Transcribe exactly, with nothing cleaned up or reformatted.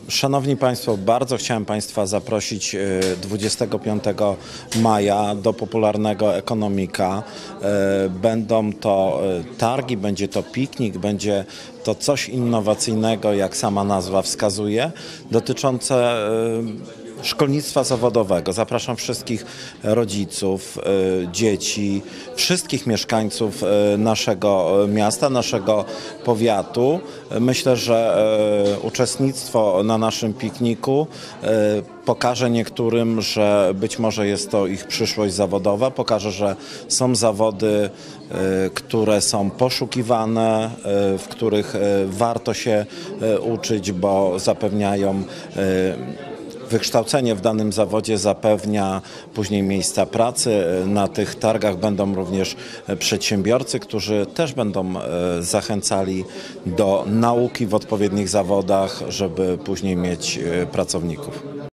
Szanowni Państwo, bardzo chciałem Państwa zaprosić dwudziestego piątego maja do popularnego Ekonomika. Będą to targi, będzie to piknik, będzie to coś innowacyjnego, jak sama nazwa wskazuje, dotyczące szkolnictwa zawodowego. Zapraszam wszystkich rodziców, dzieci, wszystkich mieszkańców naszego miasta, naszego powiatu. Myślę, że uczestnictwo na naszym pikniku pokaże niektórym, że być może jest to ich przyszłość zawodowa, pokaże, że są zawody, które są poszukiwane, w których warto się uczyć, bo zapewniają wykształcenie w danym zawodzie, zapewnia później miejsca pracy. Na tych targach będą również przedsiębiorcy, którzy też będą zachęcali do nauki w odpowiednich zawodach, żeby później mieć pracowników.